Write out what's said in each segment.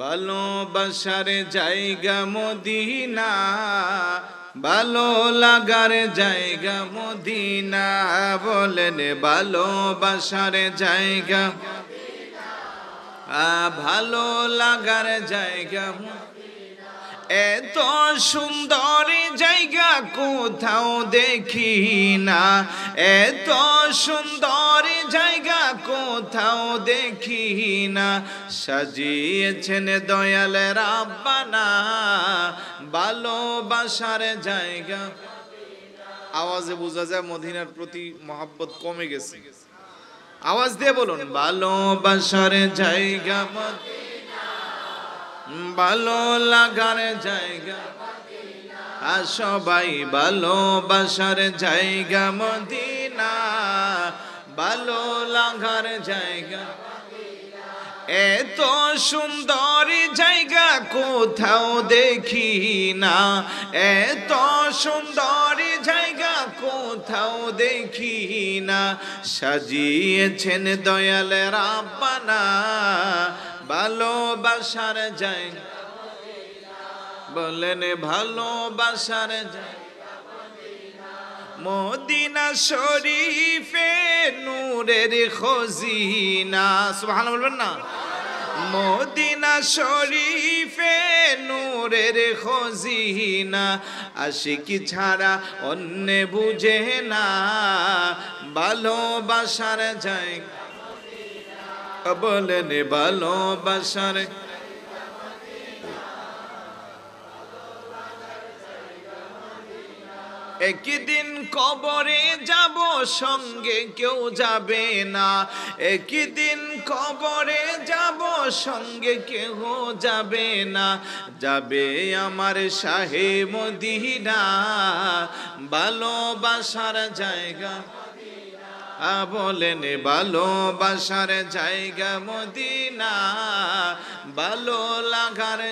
ভালোবাসার জায়গা মদিনা, ভালো লাগার জায়গা মদিনা। বলেন ভালোবাসার জায়গা, ভালো লাগার জায়গা। এত সুন্দর জায়গা কোথাও দেখি না, এত সুন্দর জায়গা কোথাও দেখি না। সাজিয়েছেন দয়াল রাব্বানা ভালোবাসার জায়গা। আওয়াজে বোঝা যায় মদিনার প্রতি মহব্বত কমে গেছে। আওয়াজ দিয়ে বলুন ভালোবাসার জায়গা, ভালো লাগার জায়গা। আর সবাই ভালোবাসার জায়গা মদিনা, ভালো লাগার জায়গা। এত সুন্দর জায়গা কোথাও দেখি না, এত সুন্দর জায়গা কোথাও দেখি না। সাজিয়েছেন দয়াল রাব্বানা ভালোবাসার জায়গা। বলেন ভালোবাসার জায়গা মদিনা শরীফে নূরের খজিনা। সুবহানাল্লাহ বলবেন না? মদিনা শরীফে নূরের খজিনা। আশিকি ছাড়া অন্য বুঝে না ভালোবাসার জায়গা। বলেন ভালোবাসার। একদিন কবরে যাব সঙ্গে কেউ যাবে না, একদিন কবরে যাব সঙ্গে কেউ যাবে না। যাবে আমার শাহে মদিনা ভালোবাসার জায়গা। বলেন ভালোবাসার জায়গা মদিনা, ভালো লাগার।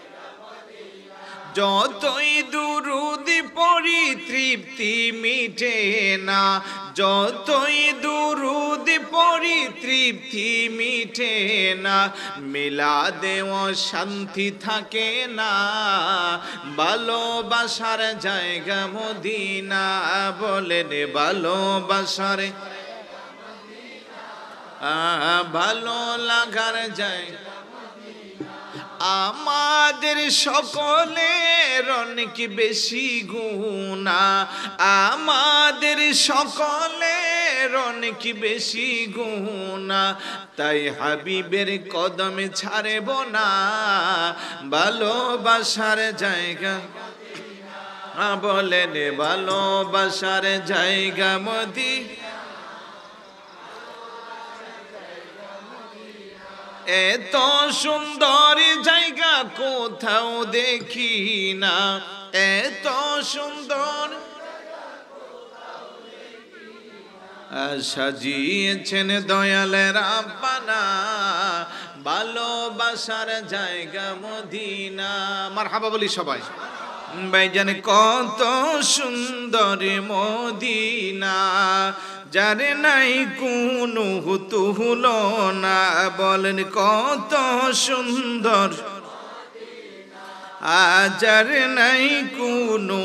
যতই দুরুদ পড়ি তৃপ্তি মিটে না, যতই দুরুদ পড়ি তৃপ্তি মিটে না। মিলাদেও শান্তি থাকে না ভালোবাসার জায়গা মদিনা। বলেন ভালোবাসার, ভালো লাগার জায়গা। আমাদের সকলের অনেক বেশি গুনাহ, আমাদের সকলের অনেক বেশি গুনাহ। তাই হাবিবের কদমে ছাড়ব না ভালোবাসার জায়গা। বলেন ভালোবাসার জায়গা মদিনা। এত সুন্দর জায়গা কোথাও দেখি না, এত সুন্দর। সাজিয়েছেন দয়াল রাব্বানা ভালোবাসার জায়গা মদিনা। মারহাবা বলি সবাই। ভাইজান কত সুন্দর মদিনা, যার নাই কোনো তুলনা। বলেন কত সুন্দর, যার নাই কোনো।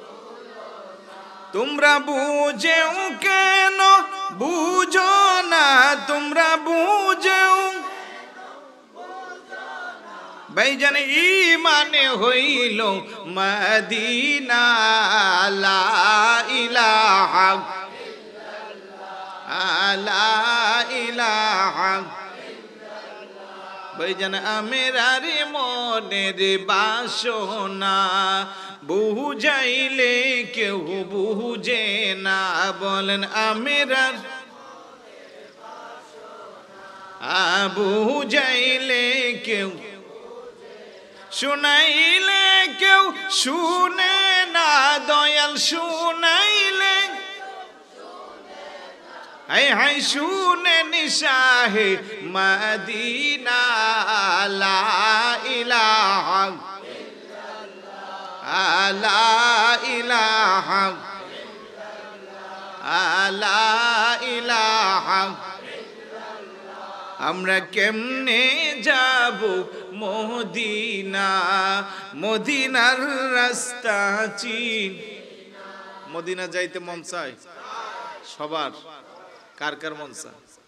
তোমরা বুঝেও কেন বুঝো না, তোমরা বুঝেও। ভাইজান ঈমানে হইল মদিনা লা ইলাহা লা ইলাহা। ভাইজান আমেরার মনের বাসনা বুঝাইলে কেউ বুঝে না। বলেন আমেরার বুঝাইলে কেউ, শুনাইলে কেউ শুনে না। দয়াল শুনাইলে হাই হাই শুনেন শাহে মদিনা লা ইলাহা লা ইলাহা লা ইলাহা আমরা কেমনে যাব মদিনা, মদিনার রাস্তা চিন। মদিনা যাইতে মন চায় সবার? কার কার মন চায়?